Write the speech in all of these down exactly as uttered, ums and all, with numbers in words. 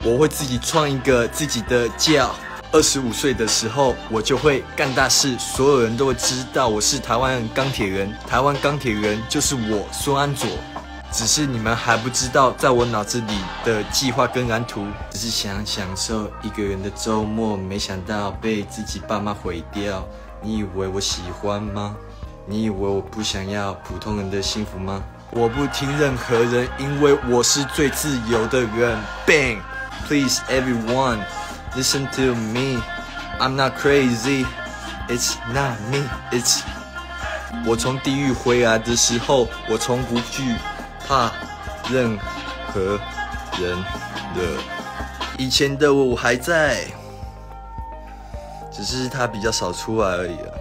我会自己创一个自己的教。二十五岁的时候，我就会干大事，所有人都会知道我是台湾钢铁人。台湾钢铁人就是我孙安佐，只是你们还不知道，在我脑子里的计划跟蓝图，只是想享受一个人的周末，没想到被自己爸妈毁掉。你以为我喜欢吗？你以为我不想要普通人的幸福吗？我不听任何人，因为我是最自由的人。Bang! Please everyone, listen to me. I'm not crazy. It's not me. It's 我从地狱回来的时候，我从不惧怕任何人的。以前的我还在，只是他比较少出来而已啊。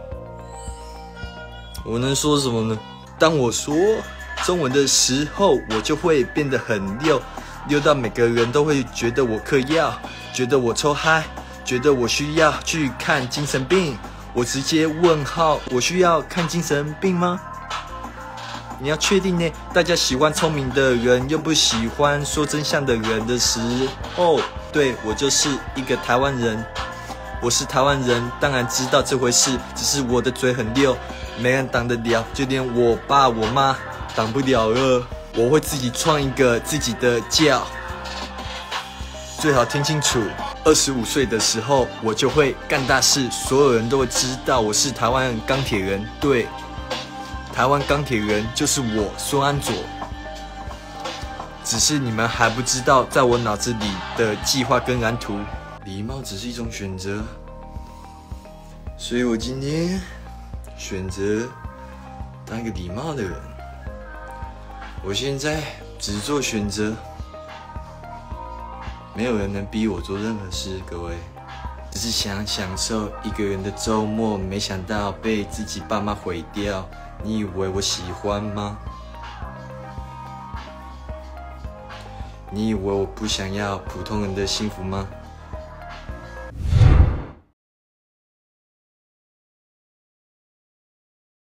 我能说什么呢？当我说中文的时候，我就会变得很溜，溜到每个人都会觉得我嗑药，觉得我抽嗨，觉得我需要去看精神病。我直接问号，我需要看精神病吗？你要确定呢？大家喜欢聪明的人，又不喜欢说真相的人的时候，对，我就是一个台湾人。我是台湾人，当然知道这回事，只是我的嘴很溜，没人挡得了，就连我爸我妈挡不了了。我会自己创一个自己的教，最好听清楚。二十五岁的时候，我就会干大事，所有人都会知道我是台湾钢铁人。对，台湾钢铁人就是我孙安佐，只是你们还不知道，在我脑子里的计划跟蓝图。礼貌只是一种选择，所以我今天选择当一个礼貌的人。我现在只做选择，没有人能逼我做任何事，各位。只是想享受一个人的周末，没想到被自己爸妈毁掉。你以为我喜欢吗？你以为我不想要普通人的幸福吗？